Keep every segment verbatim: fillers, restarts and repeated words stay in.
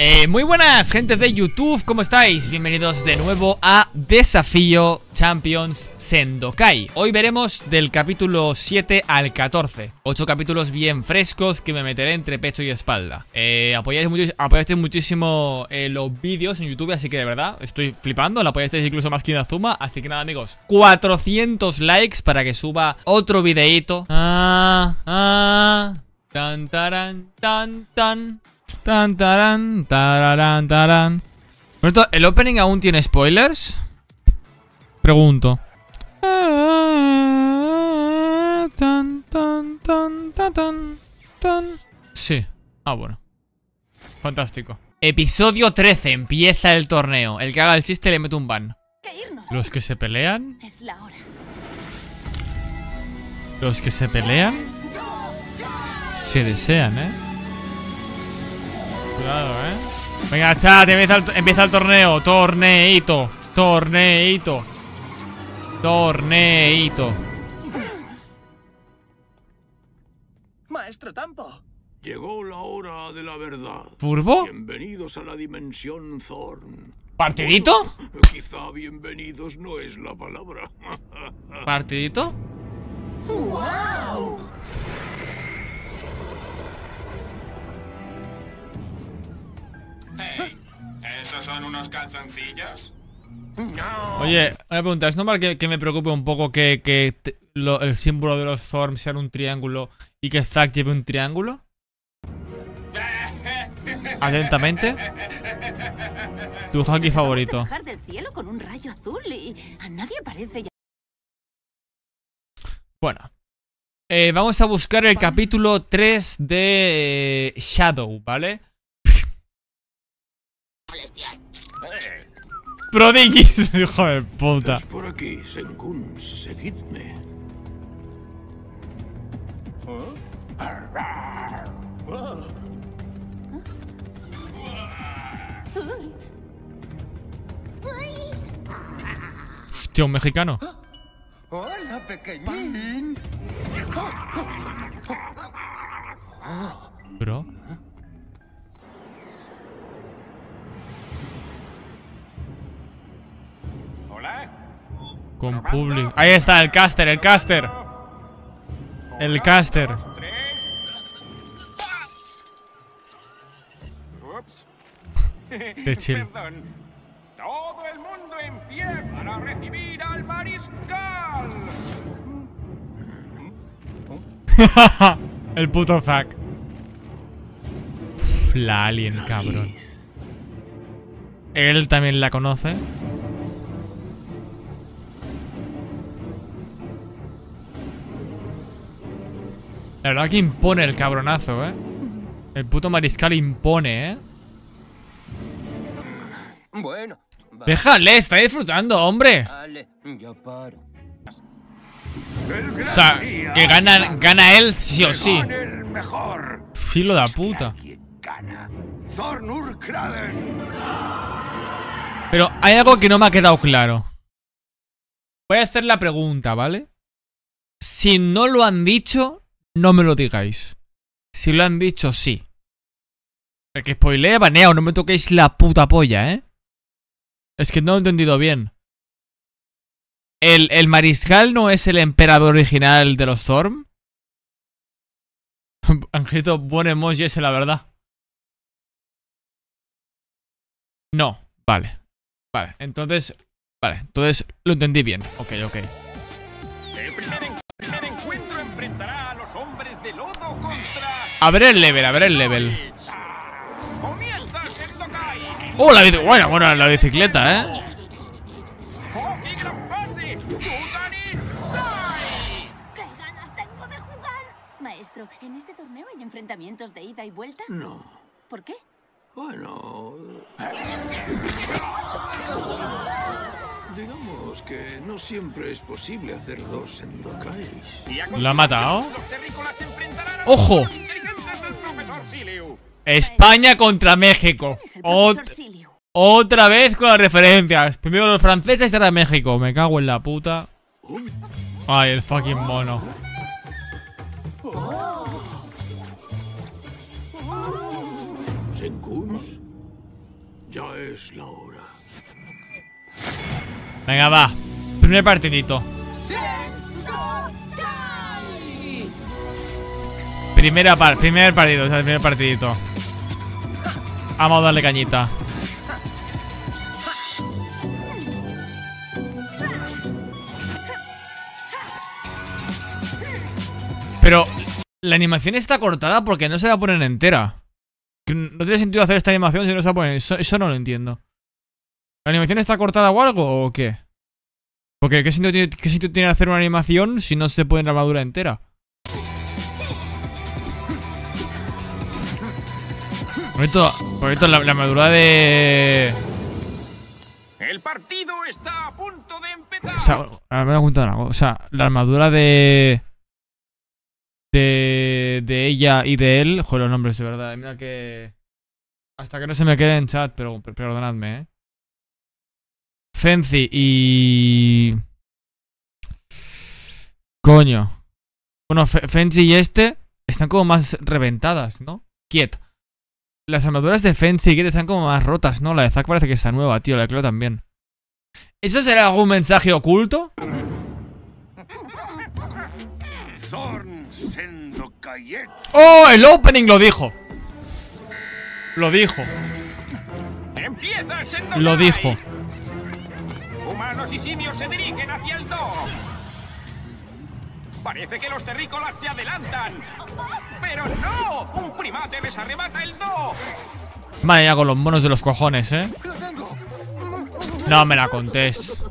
Eh, muy buenas, gente de YouTube, ¿cómo estáis? Bienvenidos de nuevo a Desafío Champions Sendokai. Hoy veremos del capítulo siete al catorce. ocho capítulos bien frescos que me meteré entre pecho y espalda. eh, Apoyáis mucho, apoyasteis muchísimo eh, los vídeos en YouTube, así que de verdad estoy flipando. Lo apoyasteis incluso más que Inazuma. Así que nada, amigos, cuatrocientos likes para que suba otro videíto. Ah, ah, tan, taran, tan, tan. Tan, taran, tararán, tarán. Por esto, ¿el opening aún tiene spoilers? Pregunto. Tan, tan, tan, tan, tan, tan. Sí. Ah, bueno. Fantástico. Episodio trece. Empieza el torneo. El que haga el chiste le mete un ban. Los que se pelean. Es la hora. Los que se pelean se desean, ¿eh? Cuidado, eh. Venga, chat, empieza el, empieza el torneo. Torneito. Torneito. Torneito. Maestro Tampo. Llegó la hora de la verdad. ¿Turbo? Bienvenidos a la dimensión Thorn. ¿Partidito? Bueno, quizá bienvenidos no es la palabra. ¿Partidito? ¡Wow! Hey, ¿esos son unos calzoncillos? Oye, una pregunta. ¿Es normal que, que me preocupe un poco que, que te, lo, el símbolo de los Thorn sea un triángulo y que Zack lleve un triángulo? Atentamente. Tu haki favorito. Bajar del cielo con un rayo azul y a nadie parece ya. Bueno. Eh, vamos a buscar el capítulo tres de eh, Shadow, ¿vale? Eh, Prodigis, hijo de puta. es por aquí, Senkun, seguidme. Hostia, un mexicano. Hola, pequeñín. Bro. Hola. Con public. Ahí está, el caster, el caster. El caster. Ups. Qué chill. Perdón. Todo el mundo en pie para recibir al mariscal. El puto Zack. Uf, la alien, cabrón. Él también la conoce. La verdad que impone el cabronazo, eh. El puto mariscal impone, eh. Bueno. va- Déjale, está disfrutando, hombre. Vale, ya paro. El O sea, gran que día. gana, gana él sí o Que sí. gane el mejor. Filo de Es que puta. alguien gana. Thornur Kraden. Pero hay algo que no me ha quedado claro. Voy a hacer la pregunta, ¿vale? Si no lo han dicho, no me lo digáis. Si lo han dicho, sí. El que spoilea, baneado, no me toquéis la puta polla, ¿eh? Es que no lo he entendido bien. ¿El, el mariscal no es el emperador original de los Thorn? Angelito, buen emoji ese, la verdad. No, vale. Vale, entonces... Vale, entonces lo entendí bien. Ok, ok. El primer, en- primer encuentro enfrentará a los hombres de lodo contra... A ver el level, a ver el level. Comienza Sendokai. Oh, la bicicleta. Bueno, bueno, la bicicleta, ¿eh? ¡Oh, qué gran pase! ¡Chutani! ¡Dai! ¡Qué ganas tengo de jugar! Maestro, ¿en este torneo hay enfrentamientos de ida y vuelta? No. ¿Por qué? Bueno. Digamos que no siempre es posible hacer dos Sendokais. Y a ¿Lo ha matado? los terrícolas se enfrentarán a ¡Ojo! los inteligentes del profesor Siliu. España contra México. Es el Ot- profesor Siliu. otra vez con las referencias. Primero los franceses y ahora México. Me cago en la puta. Ay, el fucking mono. Senkun, Ya es la hora. Venga, va. Primer partidito. Primera par primer partido, o sea, el primer partidito. Vamos a darle cañita. Pero la animación está cortada porque no se va a poner entera. No tiene sentido hacer esta animación si no se va a poner. Eso, eso no lo entiendo. ¿La animación está cortada o algo o qué? Porque ¿qué sentido tiene, qué sentido tiene hacer una animación si no se pone la armadura entera? Por esto, por esto la, la armadura de... El partido está a punto de empezar. O sea, ahora me voy a contar algo. O sea, la armadura de... De... De ella y de él... Joder, los nombres, de verdad. Mira que... Hasta que no se me quede en chat, pero perdonadme, eh. Fenci y... Coño. Bueno, Fenci y este están como más reventadas, ¿no? Kiet. Las armaduras de Fenci y Kiet están como más rotas, ¿no? La de Zack parece que está nueva, tío. La de Cleo también. ¿Eso será algún mensaje oculto? ¡Oh! El opening lo dijo. Lo dijo. Empieza el Sendokai. Lo dijo. Humanos y simios se dirigen hacia el Do. Parece que los terrícolas se adelantan. ¡Pero no! ¡Un primate les arrebata el Do! Vaya con los monos de los cojones, ¿eh? No me la contés.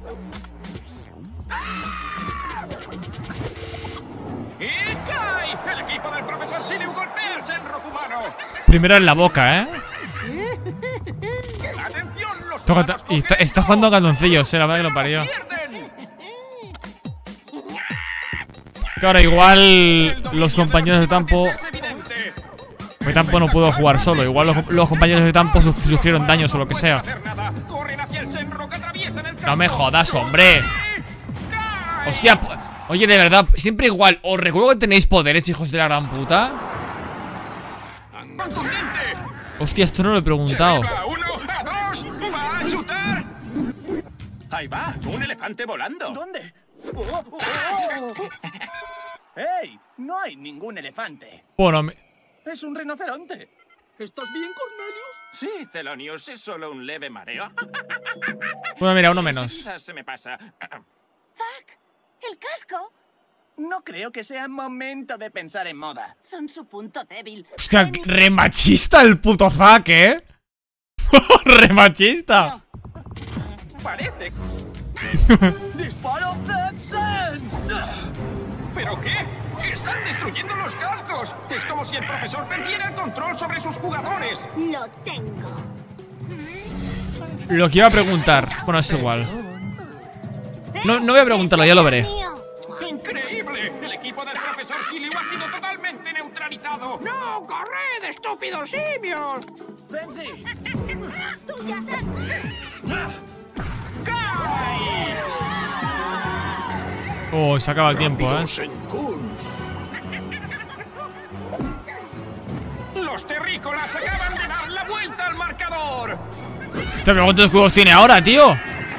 ¡Y cae! El equipo del profesor Shiryu golpea al Shenrok humano. Primero en la boca, ¿eh? ¡Atención! Los Toca, humanos y está, cogen está el jugando a Do. calzoncillos, eh, la verdad que lo parió. ¡Pierden! Claro, igual El dominio los compañeros de campo... es evidente. Mi campo no pudo jugar solo. Igual los, los compañeros de campo suf- sufrieron daños o lo que sea. Corren hacia el Shenrok, atraviesan el No me campo. jodas, hombre. ¡Cae! Hostia, po- oye, de verdad, siempre igual. Os recuerdo que tenéis poderes, hijos de la gran puta. ¡Contundente! Hostia, esto no lo he preguntado. A uno, a dos, va a chutar. Ahí va, un elefante volando. ¿Dónde? Oh, oh, oh. ¡Ey! No hay ningún elefante. Bueno, me- Es un rinoceronte. ¿Estás bien, Cornelius? Sí, Thelonious, es solo un leve mareo. bueno, mira, uno menos. Enseguida se me pasa. Zack, el casco. No creo que sea momento de pensar en moda. Son su punto débil. Hostia, re machista el puto Zack, ¿eh? Re machista. Parece. ¡Disparo Zetsen! ¿Pero qué? ¡Están destruyendo los cascos! Es como si el profesor perdiera el control sobre sus jugadores. Lo tengo. Lo que iba a preguntar. Bueno, es igual. No, no voy a preguntarlo, ya lo veré. ¡Increíble! El equipo del profesor Shiryu ha sido totalmente neutralizado. ¡No! ¡Corred, estúpidos simios! ¡Fenci! ¡Tuya, Zack! ¡Cae! Oh, se acaba el tiempo, ¿eh? Sengun. Los terrícolas acaban de dar la vuelta al marcador. Te pregunto cuántos escudos tiene ahora, tío.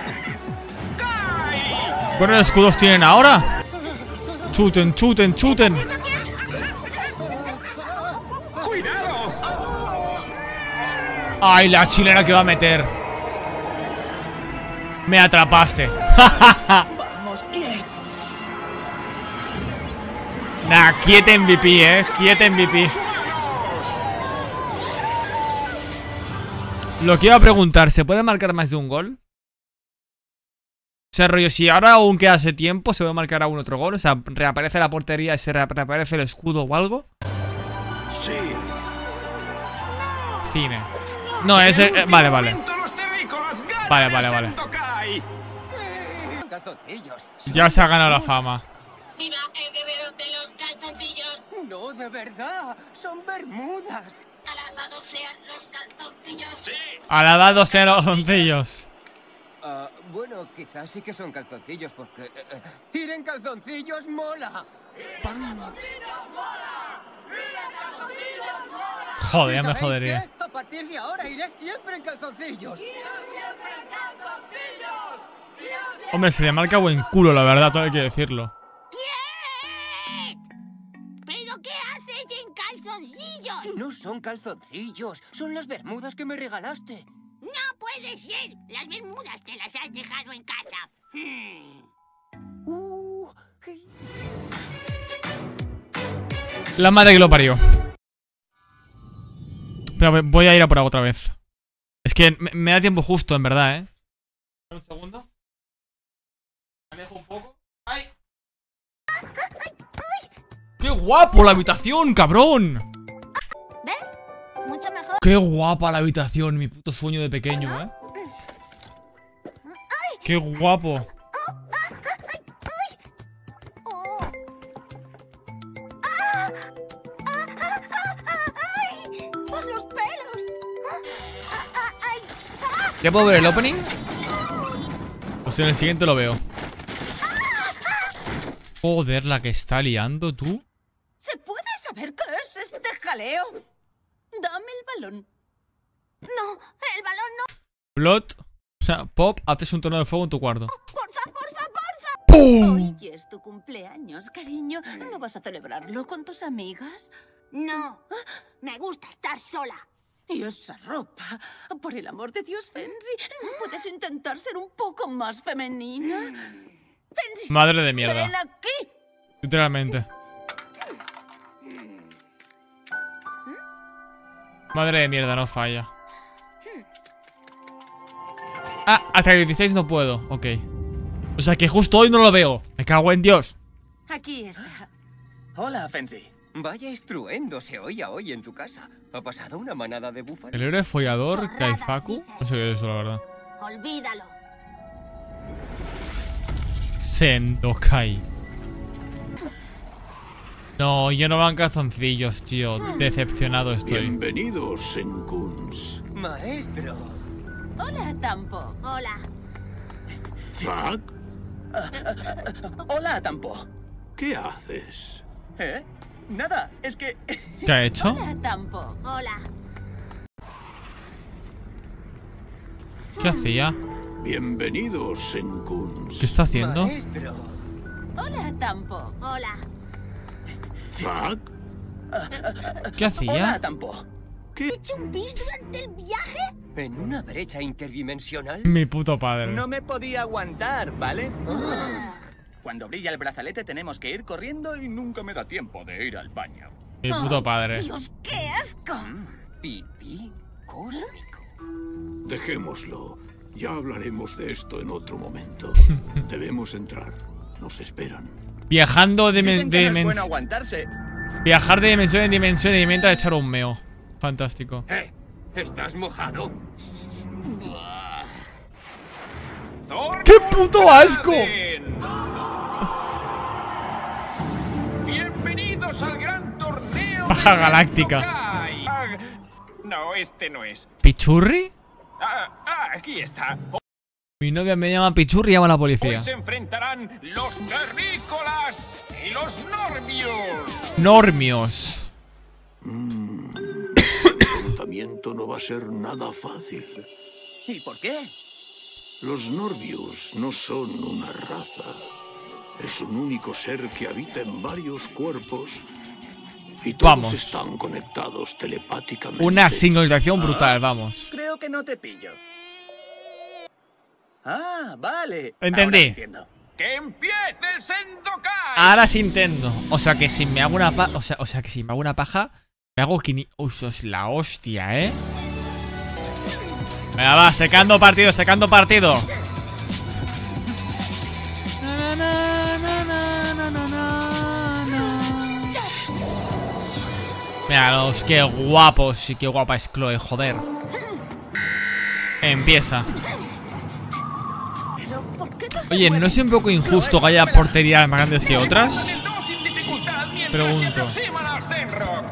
¡Cae! ¿Cuántos escudos tienen ahora? Chuten, chuten, chuten. ¡Cuidado! Ay, la chilena que va a meter. Me atrapaste. ¡Vamos, Kiet! Nah, Kiet M V P, eh. Kiet M V P. Lo que iba a preguntar, ¿se puede marcar más de un gol? O sea, rollo, si ahora aún queda ese tiempo, ¿se puede marcar aún otro gol? O sea, ¿reaparece la portería y se reaparece el escudo o algo? Sí. Cine. No, ese... eh, vale, vale. Los terrícolas ganan Vale, vale, el vale. Sendokai. Calzoncillos. Ya se ha ganado la fama. ¡Viva el guerrero de los calzoncillos! No, de verdad. Son bermudas. ¡Alabados sean los calzoncillos! Alabados sean los calzoncillos. Ah, bueno, quizás sí que son calzoncillos porque... eh, eh, ¡ir en calzoncillos mola! Joder, ya me ¿Sabéis jodería. qué? partir de ahora iré siempre en calzoncillos. Hombre, se le marca buen culo, la verdad, todo hay que decirlo. ¿Pero qué haces en calzoncillos? No son calzoncillos, son las bermudas que me regalaste. No puede ser. Las bermudas te las has dejado en casa. Hmm. Uh, La madre que lo parió. Pero voy a ir a por agua otra vez. Es que me, me da tiempo justo, en verdad, ¿eh? Un segundo. Me alejo un poco. ¡Ay! ¡Qué guapo la habitación, cabrón! ¿Ves? Mucho mejor. ¡Qué guapa la habitación! Mi puto sueño de pequeño, ¿eh? ¡Qué guapo! ¡Por los pelos! ¿Ya puedo ver el opening? Pues en el siguiente lo veo. Joder, la que está liando, tú. ¿Se puede saber qué es este jaleo? Dame el balón. No, el balón no. Plot. O sea, Pop, haces un torneo de fuego en tu cuarto. Porfa, porfa, porfa. ¡Pum! Hoy es tu cumpleaños, cariño. ¿No vas a celebrarlo con tus amigas? No, me gusta estar sola. Y esa ropa, por el amor de Dios, Fenzi, ¿no puedes intentar ser un poco más femenina? Fenzi, Madre de mierda. ven aquí. Literalmente. Madre de mierda, no falla. Ah, hasta el dieciséis no puedo. Ok. O sea que justo hoy no lo veo. Me cago en Dios. Aquí está. Hola, Fenzi. Vaya estruendo se oía hoy en tu casa. ¿Ha pasado una manada de búfalos? El héroe follador, Chorradas, Kaifaku. dices. No sé qué es eso, la verdad. Olvídalo. Sendokai. No, yo no van calzoncillos, tío. Decepcionado estoy. Bienvenidos, Senkuns. Maestro. Hola, Tampo. Hola. ¿Fak? Hola, Tampo. ¿Qué haces? ¿Eh? Nada, es que... ¿Qué ha hecho? Hola, Tampo. Hola. ¿Qué hacía? Bienvenidos, Senkuns. ¿Qué está haciendo? Maestro. Hola, Tampo. Hola. ¿Fak? ¿Qué Hola, hacía? Tampo. ¿Qué? ¿Hecho un pis durante el viaje? ¿En una brecha interdimensional? Mi puto padre. No me podía aguantar, ¿vale? Cuando brilla el brazalete tenemos que ir corriendo y nunca me da tiempo de ir al baño. Mi puto padre. Dios, qué asco. Pipí cósmico. Dejémoslo. Ya hablaremos de esto en otro momento. Debemos entrar. Nos esperan. Viajando de, Dicen que no es bueno dimensión. aguantarse. Viajar de dimensión en dimensión y mientras echar un meo. Fantástico. ¿Eh? ¿Estás mojado? ¡Qué puto asco! Bienvenidos al gran torneo Baja de galáctica. Sendokai. Ah, no, este no es. ¿Pichurri? Ah, ah, aquí está. Mi novia me llama Pichurri y llama a la Hoy policía. se enfrentarán los terrícolas y los normios. Normios. El enfrentamiento no va a ser nada fácil. ¿Y por qué? Los Norbius no son una raza. Es un único ser que habita en varios cuerpos. Y todos Vamos. están conectados telepáticamente. Una sincronización brutal, vamos. Creo que no te pillo. Ah, vale. Entendí. Ahora entiendo. ¡Que empiece el Sendokai! Ahora sí entiendo. O sea que si me hago una paja. O sea, o sea que si me hago una paja, me hago quinientos. Uy, eso es la hostia, ¿eh? Venga, va, secando partido, secando partido. Míralos, qué guapos y qué guapa es Chloe, joder. Empieza. Pero, ¿por qué no se Oye, ¿no mueve? es un poco injusto que haya porterías más grandes que otras? El dos sin dificultad mientras Pregunto. se aproximan al Senrock.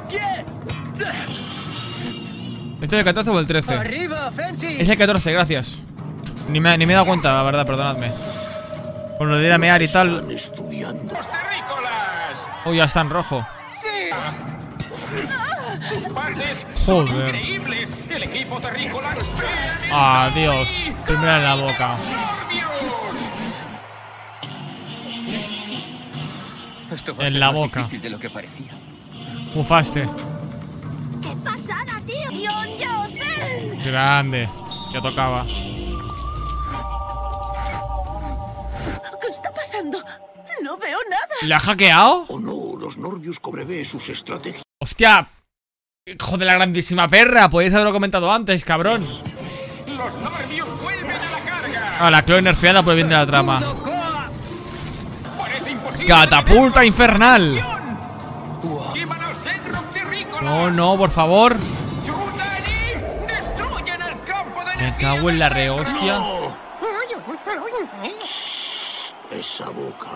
¿Esto es el catorce o el trece? ¡Arriba, Fenzi! Es el catorce, gracias. Ni me, ni me he dado cuenta, la verdad, perdonadme. Por lo de ir a mear y tal. Están estudiando. ¡Los terrícolas! Oh, ya está en rojo. ¡Sí! Sus pases son Joder. increíbles. El equipo terrícola golpea en el Adiós. Primera en la boca. Norbius. Esto va a En ser la más boca. difícil de lo que parecía. Bufaste. ¡Qué pasada, tío! ¡Yon Yosen! Grande. Ya tocaba. ¿Qué está pasando? No veo nada. ¿Le ha hackeado? O no, los Norbius cobré sus estrategias. ¡Hostia! ¡Hijo de la grandísima perra! Podéis haberlo comentado antes, cabrón. Los Norbius vuelven a la carga. Ah, la Chloe nerfeada por el bien de la trama. Parece imposible. ¡Catapulta infernal! Llevan al Senrock terrícola. No, no, por favor. Chutan y destruyen el campo de Me energía cago en la del rehostia. ¡No! Esa boca.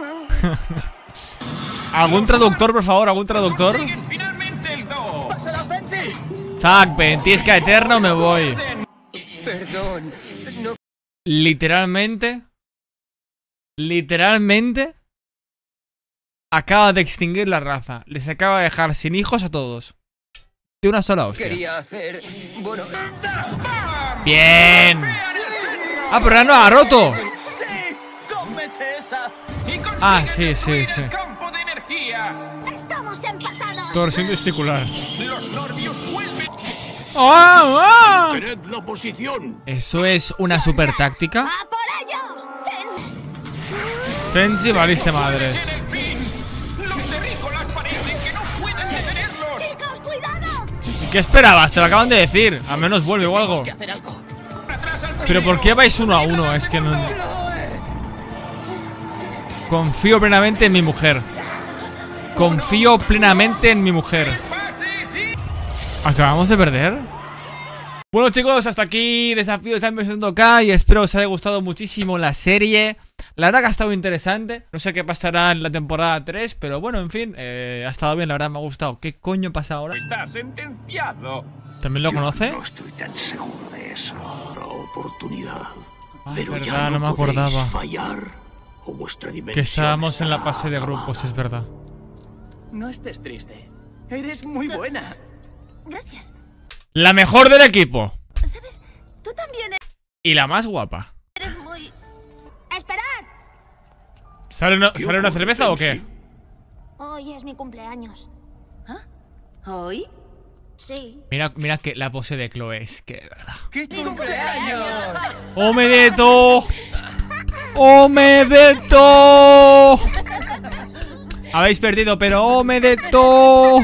¿Algún traductor, por favor? ¿Algún traductor? Consiguen finalmente el do. ¡Pásala, Fenci! Zack, ventisca eterno, me voy. Perdón. No. Literalmente. Literalmente. Acaba de extinguir la raza. Les acaba de dejar sin hijos a todos. De una sola hostia. Quería hacer. Bueno. Bien. Ah, pero ahora no ha roto. ¡Sí! ¡Cómete esa! Y consiguen Ah, sí, sí, destruir sí. el campo de energía. ¡Estamos empatados! Torsión testicular. Los Norbius vuelven. ¡Ah! ¡Ah! Tened la posición. ¿Eso es una super táctica? ¡A por ellos! ¡Fens! Fenci, valiste madres. En el fin. Los terrícolas parecen que no pueden detenerlos. ¡Chicos, cuidado! ¿Y qué esperabas? Te lo acaban de decir. Al menos vuelve o algo. ¡Que hacer algo! Atrás al Pero ¿por qué vais uno a uno? Es que no... Confío plenamente en mi mujer. Confío plenamente en mi mujer. pases y ¿Acabamos de perder? Bueno, chicos, hasta aquí Desafío de Champions Sendo Kai. Espero os haya gustado muchísimo la serie. La verdad que ha estado interesante. No sé qué pasará en la temporada tres, pero bueno, en fin, eh, ha estado bien, la verdad me ha gustado. ¿Qué coño pasa ahora? está sentenciado. ¿También lo Yo conoce? No estoy tan seguro de eso. La oportunidad. Ay, Pero verdad, ya no no, me podéis acordaba. fallar, o vuestra dimensión Que estábamos en la estará fase de grupos, acabada. es verdad. No estés triste. Eres muy buena. Gracias. La mejor del equipo. ¿Sabes? Tú también Y la más guapa. eres muy... ¡Esperad! ¿Sale una, Yo ¿sale una por cerveza o qué? defensa. Hoy es mi cumpleaños. ¿Hoy? Sí. Mira, mira que la pose de Chloe es que de verdad. ¡Qué cumpleaños! ¡Omedeto! ¡Omedeto! Habéis perdido, pero ¡Omedeto!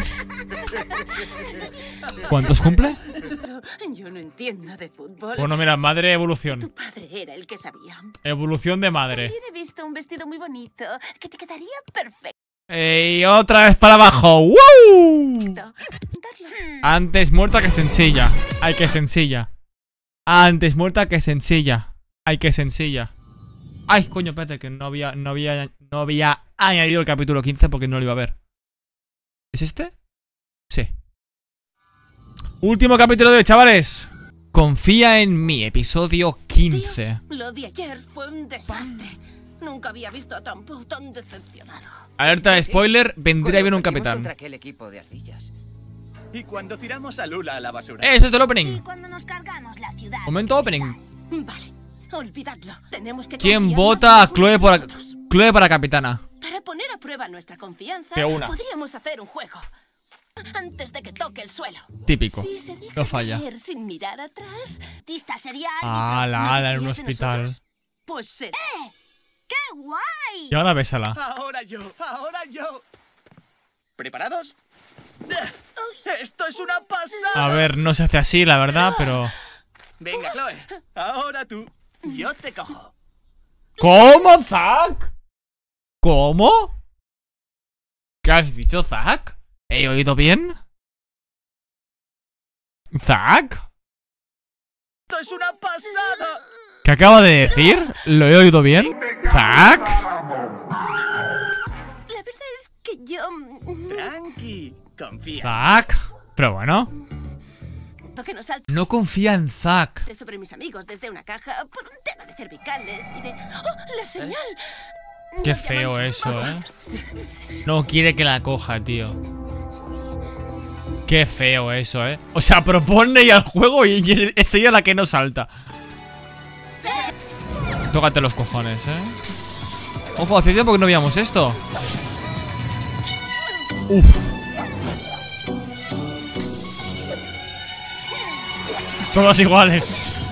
¿Cuántos cumple? Yo no entiendo de fútbol. Bueno, mira, madre Tu evolución. padre era el que sabía. Evolución de madre. También he visto un vestido muy bonito que te quedaría perfecto. Eh, Y otra vez para abajo. ¡Woo! Darlo. Antes muerta que sencilla. Ay, que sencilla. Antes muerta que sencilla. Ay, que sencilla. Ay, coño, espérate, que no había, no había, no había añadido el capítulo quince porque no lo iba a ver. ¿Es este? Sí. Último capítulo de hoy, chavales. Confía en mí, episodio quince. Dios, lo de ayer fue un desastre. Nunca había visto a Tampo tan decepcionado. Alerta de spoiler, vendría bien un Cuando perdimos capitán. contra aquel equipo de ardillas. Y cuando tiramos a Lula a la basura. Eh, eso es del Y opening. cuando nos cargamos la ciudad. Momento opening. Vale, olvidadlo. Tenemos que ¿Quién confiar vota más a en los Chloe unos para, en los otros. Chloe para capitana? Para poner a prueba nuestra confianza, Que una. podríamos hacer un juego. Antes de que toque el suelo. Típico. Si se deja No falla. caer sin mirar atrás, Artista sería Ala, ¿no ala, en un confías en hospital. nosotros? Pues será. ¡Qué guay! Y ahora bésala. Ahora yo, ahora yo. ¿Preparados? ¡Esto es una pasada! A ver, no se hace así, la verdad, pero... Venga, Chloe. Ahora tú. Yo te cojo. ¿Cómo, Zack? ¿Cómo? ¿Qué has dicho, Zack? ¿He oído bien? ¿Zack? ¡Esto es una pasada! ¿Qué acaba de decir? ¿Lo he oído bien? ¿Zack? La verdad es que yo. mm, Tranqui. Confía. ¿Zack? Pero bueno. Lo que no salte No confía en Zack. sobre mis amigos desde una caja por un tema de cervicales y de. ¡Oh, la señal! Qué Nos feo llaman- eso, ¿eh? No quiere que la coja, tío. Qué feo eso, eh. O sea, propone ya el juego y es ella la que no salta. Tócate los cojones, eh. Ojo, hace tiempo que no veíamos esto. Uf. Todos iguales.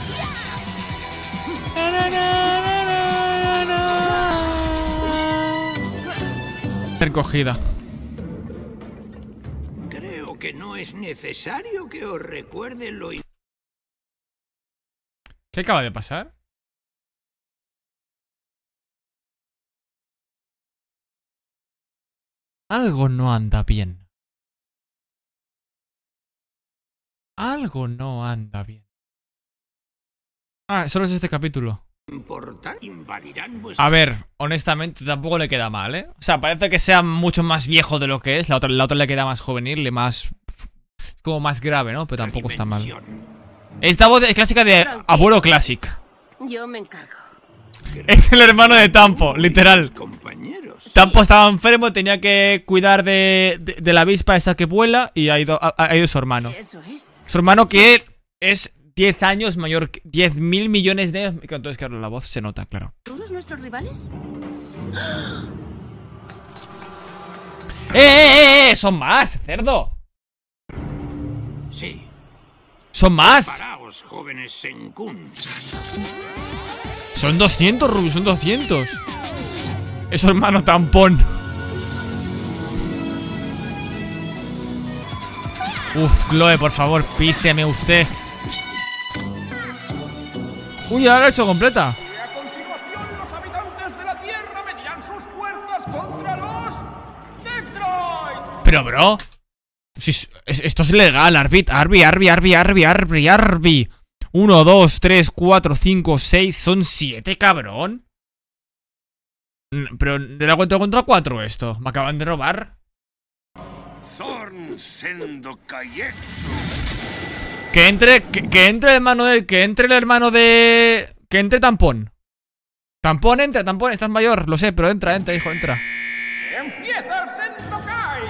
Recogida. Creo que no es necesario que os recuerde lo... ¿Qué acaba de pasar? Algo no anda bien. Algo no anda bien. Ah, solo es este capítulo. A ver, honestamente tampoco le queda mal, ¿eh? O sea, parece que sea mucho más viejo de lo que es. La otra, la otra le queda más juvenil y más... como más grave, ¿no? Pero tampoco está mal. Esta voz es clásica de abuelo classic. Yo me encargo. Es el hermano de Tampo, literal. Tampo estaba enfermo, tenía que cuidar de, de, de la avispa esa que vuela y ha ido, ha, ha ido su hermano. Eso es. Su hermano que es diez años mayor, diez mil millones de años. Entonces, claro, la voz se nota, claro. ¿Todos nuestros rivales? ¡Eh, eh, eh! ¡Son más, cerdo! Sí. ¡Son más! Paraos, jóvenes Senkun. Son doscientos, Ruby, son doscientos. Es su hermano tampón. Uf, Chloe, por favor, píseme usted. Uy, ya la he hecho completa. Y a continuación los habitantes de la Tierra medirán sus fuerzas contra los Tectroids. Pero, bro, si, es, esto es legal, Arbit, Arbi, Arbi, Arbi, Arbi, Arbi, Arbi. Uno, dos, tres, cuatro, cinco, seis, son siete, cabrón. Pero de la cuenta contra cuatro esto. Me acaban de robar. Zorn Sendokaietsu. Que entre, que, que entre el hermano de, que entre el hermano de, que entre Tampón. Tampón entra, Tampón, estás mayor, lo sé, pero entra, entra, hijo, entra. ¡Empieza el Sendokai!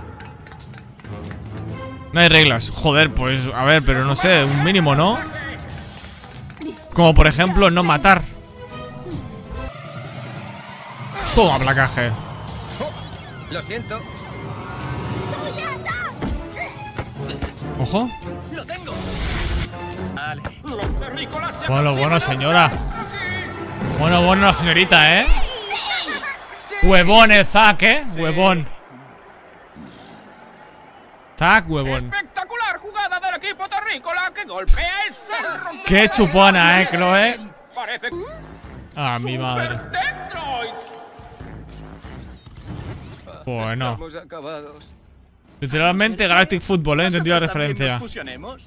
No hay reglas, joder, pues, a ver, pero no sé, un mínimo, ¿no? Como por ejemplo, no matar. Toma placaje. Lo siento. Ojo. ¡Lo tengo! Vale. Los terrícolas se Bueno, bueno, aproximan señora. así. Bueno, bueno, la señorita, ¿eh? Huevón el Zack, ¿eh? Huevón. Zack, huevón. Espectacular jugada del equipo terrícola que golpea el cerro. Qué chupona, ¿eh, Chloe? Parece Ah, mi madre. Super Tectroids. Bueno. Estamos acabados. Literalmente Galactic Football, ¿eh? Entendí la ¿Vosotros también referencia. nos fusionemos?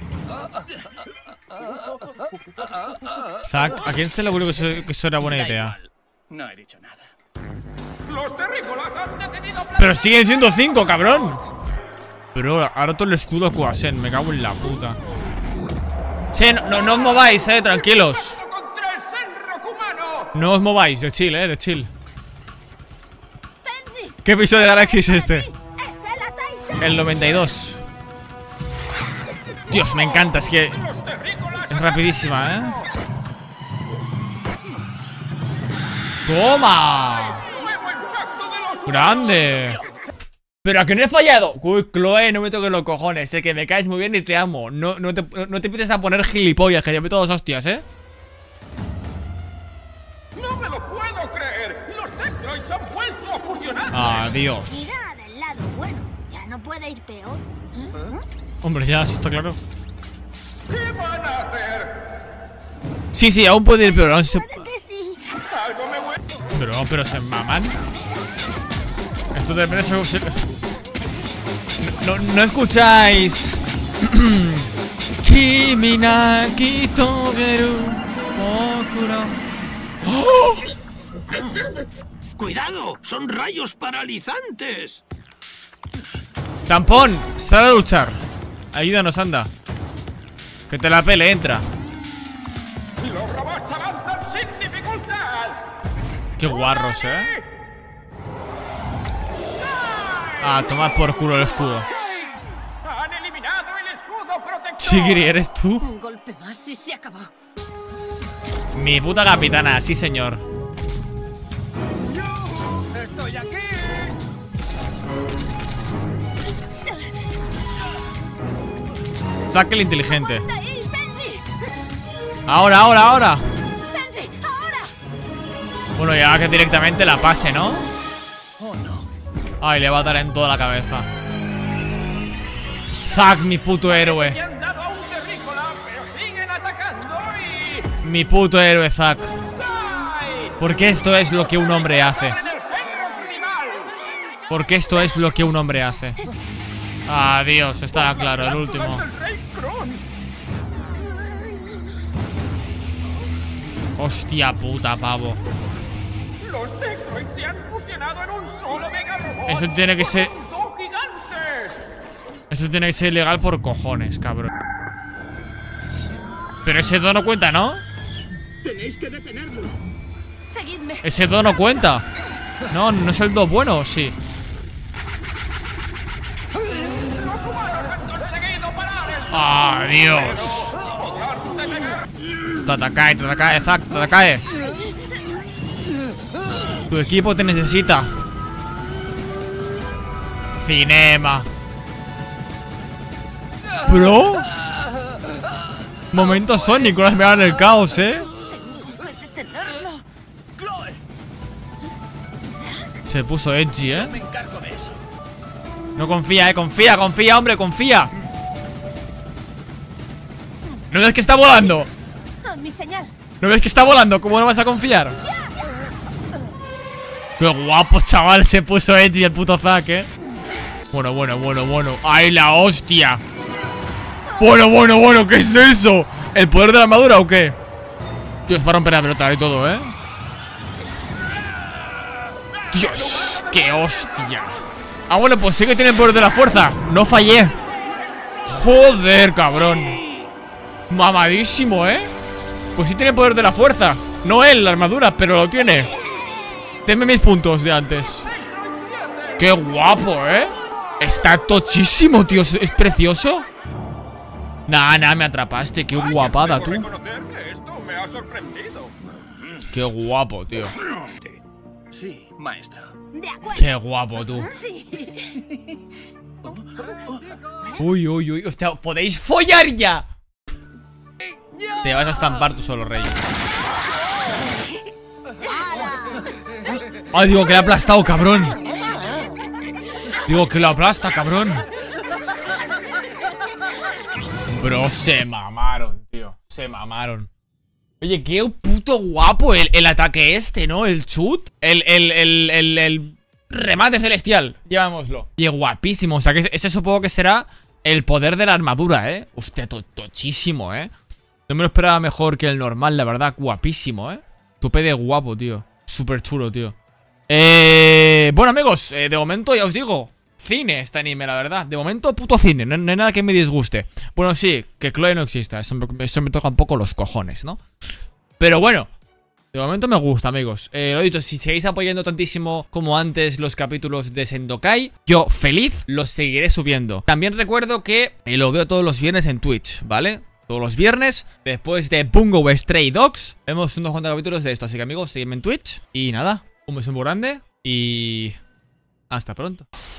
Zack, ¿a quién se le ocurrió que eso, que eso era buena Da idea? igual. No he dicho nada. Los terrícolas han decidido Pero siguen siendo cinco, cabrón. Pero ahora todo el escudo a Kuasen, me cago en la puta. Sí, no, no, no os mováis, eh, tranquilos. contra el Senrokumano. No os mováis, de chill, eh, de chill. ¿Qué episodio de Galaxy es este? El noventa y dos. Dios, me encanta, es que Los terrícolas es rapidísima, eh. ¡Toma! nuevo impacto de los ¡Grande! Pero a que no he fallado. Uy, Chloe, no me toques los cojones. Sé que me caes muy bien y te amo. No, no, te, no te empieces a poner gilipollas, que yo meto dos hostias, ¿eh? No me lo puedo creer. Los Tectroids han vuelto a fusionar. Adiós. Mira del lado bueno, ya no puede ir peor. Hombre, ya, eso está claro. ¿Qué van a hacer? Sí, sí, aún puede ir peor. Aún se... Puede que sí. Algo me huele. Pero, pero se maman. Esto depende de... Se... No, no escucháis. Kimina Kitogeru Okuro. ¡Oh! ¡Cuidado! ¡Son rayos paralizantes! Tampón, sal a luchar. Ayúdanos, anda. Que te la pele, entra. Los robots avanzan sin dificultad. Qué guarros, eh. Ah, tomad por culo el escudo. Shigiri, ¿eres tú? Un golpe más y se acabó. Mi puta capitana, sí señor. ¡Yo estoy aquí! Zack el inteligente. ¡Aguanta ahí, Benji! Ahora, ahora, ahora. ¡Benji, ahora! Bueno, ya que directamente la pase, ¿no? Oh, no. Ay, le va a dar en toda la cabeza. Zack, mi puto héroe. Le han dado a un terrícola, pero siguen atacando y... Mi puto héroe, Zack. ¡Ay! Porque esto es lo que un hombre hace. ¡En el centro criminal! Porque esto es lo que un hombre hace. Adiós, está claro, el último. ¡Hasta el rey Kron! Hostia puta, pavo. Los Tectroids se han fusionado en un solo mega robot. Eso tiene que ser... ¡Son dos gigantes! Esto tiene que ser ilegal por cojones, cabrón. Pero ese do no cuenta, ¿no? Tenéis que detenerlo. Seguidme. Ese do no cuenta. No, no es el do bueno, ¿o sí? Los humanos han conseguido parar el... ¡Adiós! ¡Podrán detener! Tatakae, Tatakae, Zack, Tatakae. Tu equipo te necesita. Cinema. Bro. Momento Sonic con las megas del caos, eh. Tengo que detenerlo. ¡Chloe! Se puso edgy, eh. Me encargo de eso. No confía, eh. Confía, confía, hombre, confía. ¿No ves que está volando? A mi señal. ¿No ves que está volando? ¿Cómo no vas a confiar? Qué guapo, chaval. Se puso edgy el puto Zack, eh. Bueno, bueno, bueno, bueno. ¡Ay, la hostia! Bueno, bueno, bueno, ¿qué es eso? ¿El poder de la armadura o qué? Dios, va a romper la pelota y todo, ¿eh? Dios, qué hostia. Ah, bueno, pues sí que tiene el poder de la fuerza. No fallé. Joder, cabrón. Mamadísimo, ¿eh? Pues sí tiene el poder de la fuerza. No él, la armadura, pero lo tiene. Denme mis puntos de antes. Qué guapo, ¿eh? Está tochísimo, tío. ¿Es precioso? Nah, nah, me atrapaste. Qué guapada, tú. reconocer que esto me ha sorprendido. Qué guapo, tío. Sí, maestra. De acuerdo. Qué guapo, tú. Sí. Uy, uy, uy. Hostia, ¿podéis follar ya? Te vas a estampar tú solo, rey. Ah, digo que le ha aplastado, cabrón. Digo que lo aplasta, cabrón. Bro, se mamaron, tío. Se mamaron. Oye, qué puto guapo el, el ataque este, ¿no? El chut. El, el, el, el, el remate celestial. Llevámoslo. Y guapísimo. O sea, que ese supongo que será el poder de la armadura, ¿eh? Hostia, to tochísimo, ¿eh? No me lo esperaba mejor que el normal, la verdad. Guapísimo, ¿eh? Tope de guapo, tío. Súper chulo, tío. Eh... Bueno, amigos, eh, de momento ya os digo, cine este anime, la verdad. De momento, puto cine, no, no hay nada que me disguste. Bueno, sí, que Chloe no exista. Eso me, eso me toca un poco los cojones, ¿no? Pero bueno, de momento me gusta, amigos. eh, Lo he dicho, si seguís apoyando tantísimo como antes los capítulos de Sendokai, yo feliz los seguiré subiendo. También recuerdo que eh, lo veo todos los viernes en Twitch, ¿vale? Todos los viernes, después de Bungo Stray Dogs, vemos unos cuantos capítulos de esto. Así que, amigos, seguidme en Twitch. Y nada, un beso muy grande y hasta pronto.